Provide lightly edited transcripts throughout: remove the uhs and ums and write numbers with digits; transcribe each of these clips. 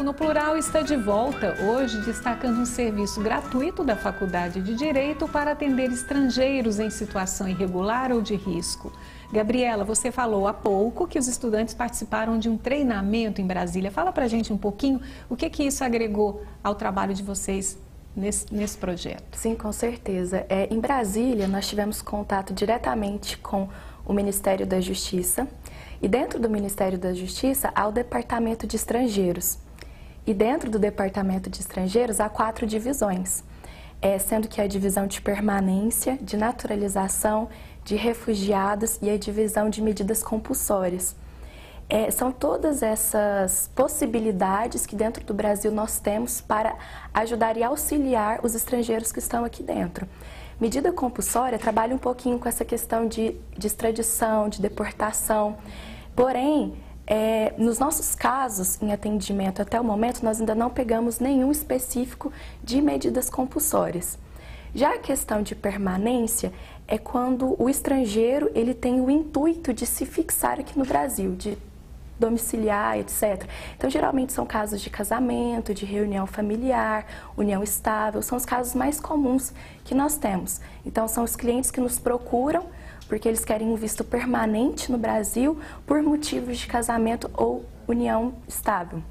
No Plural está de volta, hoje destacando um serviço gratuito da Faculdade de Direito para atender estrangeiros em situação irregular ou de risco. Gabriela, você falou há pouco que os estudantes participaram de um treinamento em Brasília. Fala pra gente um pouquinho o que isso agregou ao trabalho de vocês nesse projeto. Sim, com certeza. Em Brasília, nós tivemos contato diretamente com o Ministério da Justiça e dentro do Ministério da Justiça há o Departamento de Estrangeiros. E dentro do Departamento de Estrangeiros há 4 divisões, sendo que a divisão de permanência, de naturalização, de refugiados e a divisão de medidas compulsórias. São todas essas possibilidades que dentro do Brasil nós temos para ajudar e auxiliar os estrangeiros que estão aqui dentro. Medida compulsória trabalha um pouquinho com essa questão de extradição, de deportação, porém, nos nossos casos em atendimento até o momento, nós ainda não pegamos nenhum específico de medidas compulsórias. Já a questão de permanência é quando o estrangeiro ele tem o intuito de se fixar aqui no Brasil, de domiciliar, etc. Então, geralmente são casos de casamento, de reunião familiar, união estável, são os casos mais comuns que nós temos. Então, são os clientes que nos procuram porque eles querem um visto permanente no Brasil por motivos de casamento ou união estável.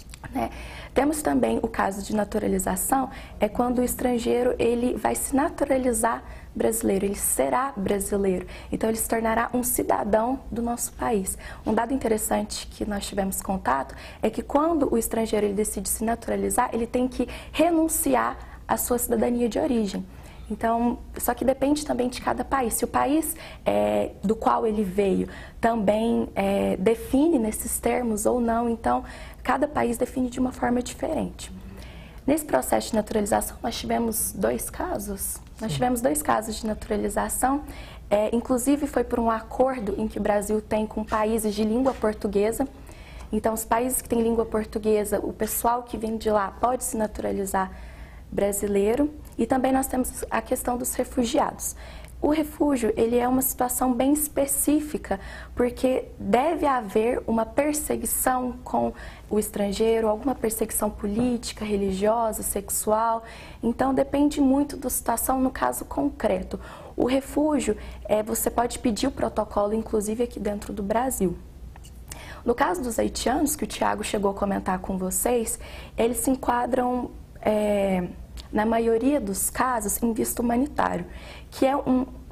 Temos também o caso de naturalização, é quando o estrangeiro ele vai se naturalizar brasileiro, ele será brasileiro, então ele se tornará um cidadão do nosso país. Um dado interessante que nós tivemos contato é que quando o estrangeiro ele decide se naturalizar, ele tem que renunciar à sua cidadania de origem. Então, só que depende também de cada país. Se o país do qual ele veio também define nesses termos ou não, então cada país define de uma forma diferente. Nesse processo de naturalização, nós tivemos 2 casos. Nós tivemos 2 casos de naturalização, inclusive foi por um acordo em que o Brasil tem com países de língua portuguesa. Então, os países que têm língua portuguesa, o pessoal que vem de lá pode se naturalizar brasileiro. E também nós temos a questão dos refugiados. O refúgio, ele é uma situação bem específica, porque deve haver uma perseguição com o estrangeiro, alguma perseguição política, religiosa, sexual. Então, depende muito da situação no caso concreto. O refúgio, você pode pedir o protocolo, inclusive aqui dentro do Brasil. No caso dos haitianos, que o Thiago chegou a comentar com vocês, eles se enquadram na maioria dos casos, em visto humanitário, que é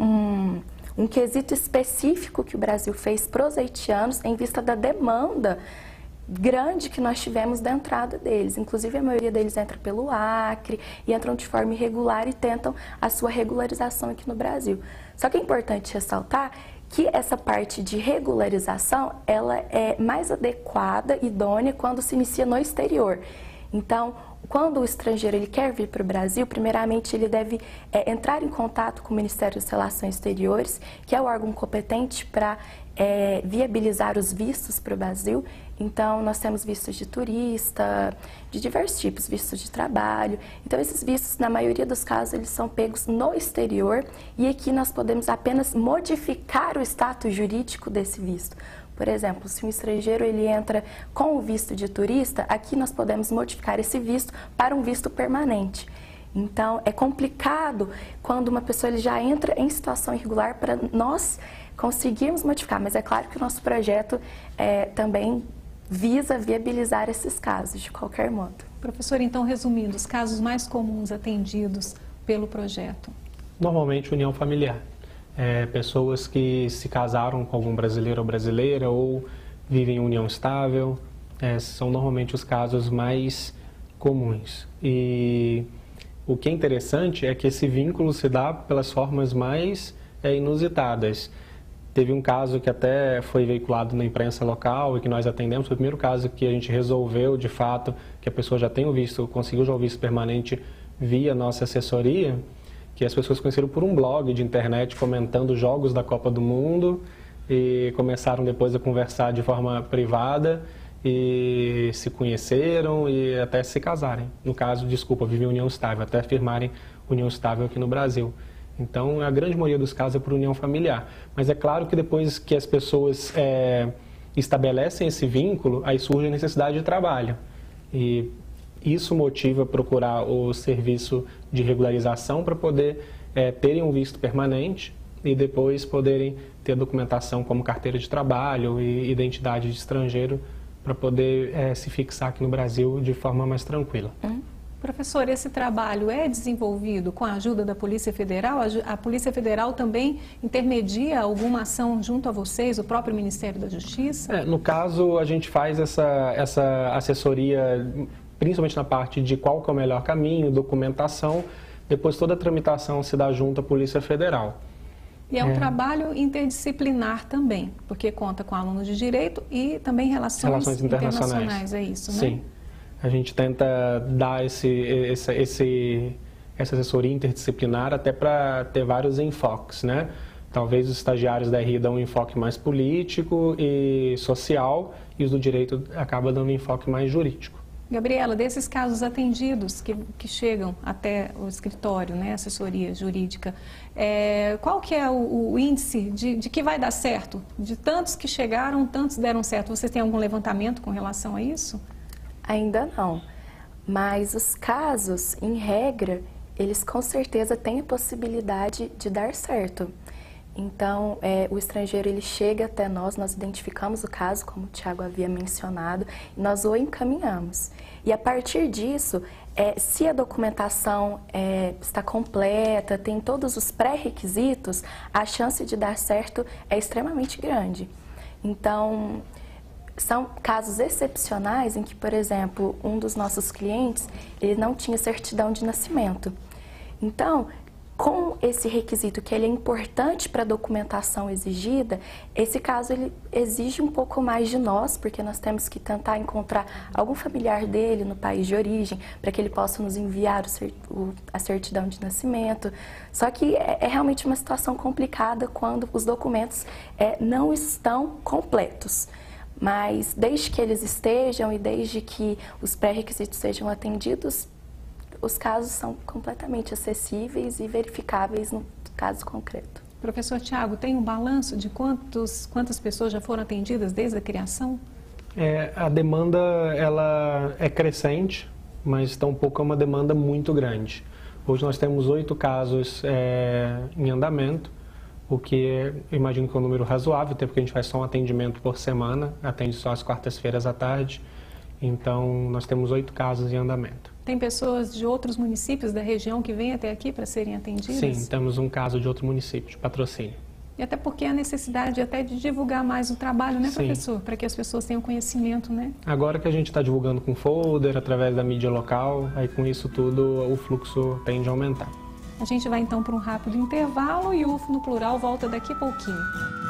um quesito específico que o Brasil fez para os haitianos em vista da demanda grande que nós tivemos da entrada deles. Inclusive, a maioria deles entra pelo Acre e entram de forma irregular e tentam a sua regularização aqui no Brasil. Só que é importante ressaltar que essa parte de regularização, ela é mais adequada, idônea, quando se inicia no exterior. Então, quando o estrangeiro ele quer vir para o Brasil, primeiramente ele deve entrar em contato com o Ministério das Relações Exteriores, que é o órgão competente para viabilizar os vistos para o Brasil. Então, nós temos vistos de turista, de diversos tipos, vistos de trabalho. Então, esses vistos, na maioria dos casos, eles são pegos no exterior e aqui nós podemos apenas modificar o status jurídico desse visto. Por exemplo, se um estrangeiro ele entra com o visto de turista, aqui nós podemos modificar esse visto para um visto permanente. Então, é complicado quando uma pessoa ele já entra em situação irregular para nós conseguirmos modificar, mas é claro que o nosso projeto também visa viabilizar esses casos, de qualquer modo. Professor, então, resumindo, os casos mais comuns atendidos pelo projeto? Normalmente, união familiar. Pessoas que se casaram com algum brasileiro ou brasileira ou vivem em união estável, são normalmente os casos mais comuns. E o que é interessante é que esse vínculo se dá pelas formas mais inusitadas. Teve um caso que até foi veiculado na imprensa local e que nós atendemos, foi o primeiro caso que a gente resolveu, de fato, que a pessoa já tem o visto, conseguiu já o visto permanente via nossa assessoria, que as pessoas conheceram por um blog de internet comentando jogos da Copa do Mundo e começaram depois a conversar de forma privada e se conheceram e até se casarem. No caso, vivem em união estável, até firmarem união estável aqui no Brasil. Então, a grande maioria dos casos é por união familiar. Mas é claro que depois que as pessoas estabelecem esse vínculo, aí surge a necessidade de trabalho. E isso motiva procurar o serviço de regularização para poder terem um visto permanente e depois poderem ter documentação como carteira de trabalho e identidade de estrangeiro para poder se fixar aqui no Brasil de forma mais tranquila. Professor, esse trabalho é desenvolvido com a ajuda da Polícia Federal? A Polícia Federal também intermedia alguma ação junto a vocês, o próprio Ministério da Justiça? No caso, a gente faz essa assessoria, principalmente na parte de qual que é o melhor caminho, documentação, depois toda a tramitação se dá junto à Polícia Federal. E é um trabalho interdisciplinar também, porque conta com alunos de Direito e também Relações Internacionais, é isso, né? Sim. A gente tenta dar essa assessoria interdisciplinar até para ter vários enfoques, né? Talvez os estagiários da RI dão um enfoque mais político e social e os do Direito acabam dando um enfoque mais jurídico. Gabriela, desses casos atendidos que chegam até o escritório, né, assessoria jurídica, qual que é o índice de que vai dar certo? De tantos que chegaram, tantos deram certo. Vocês têm algum levantamento com relação a isso? Ainda não, mas os casos, em regra, eles com certeza têm a possibilidade de dar certo. Então, o estrangeiro ele chega até nós identificamos o caso, como o Thiago havia mencionado, e nós o encaminhamos. E a partir disso, se a documentação está completa, tem todos os pré-requisitos, a chance de dar certo é extremamente grande. Então, são casos excepcionais em que, por exemplo, um dos nossos clientes, ele não tinha certidão de nascimento. Então, com esse requisito que ele é importante para a documentação exigida, esse caso ele exige um pouco mais de nós, porque nós temos que tentar encontrar algum familiar dele no país de origem, para que ele possa nos enviar a certidão de nascimento. Só que é realmente uma situação complicada quando os documentos não estão completos. Mas desde que eles estejam e desde que os pré-requisitos sejam atendidos, os casos são completamente acessíveis e verificáveis no caso concreto. Professor Thiago, tem um balanço de quantas pessoas já foram atendidas desde a criação? A demanda ela é crescente, mas tampouco é uma demanda muito grande. Hoje nós temos 8 casos em andamento, o que eu imagino que é um número razoável, até porque a gente faz só um atendimento por semana, atende só às quartas-feiras à tarde. Então, nós temos 8 casos em andamento. Tem pessoas de outros municípios da região que vêm até aqui para serem atendidas? Sim, temos um caso de outro município, de Patrocínio. E até porque a necessidade até de divulgar mais o trabalho, né, professor? Para que as pessoas tenham conhecimento, né? Agora que a gente está divulgando com folder, através da mídia local, aí com isso tudo o fluxo tende a aumentar. A gente vai então para um rápido intervalo e o UFO no Plural volta daqui a pouquinho.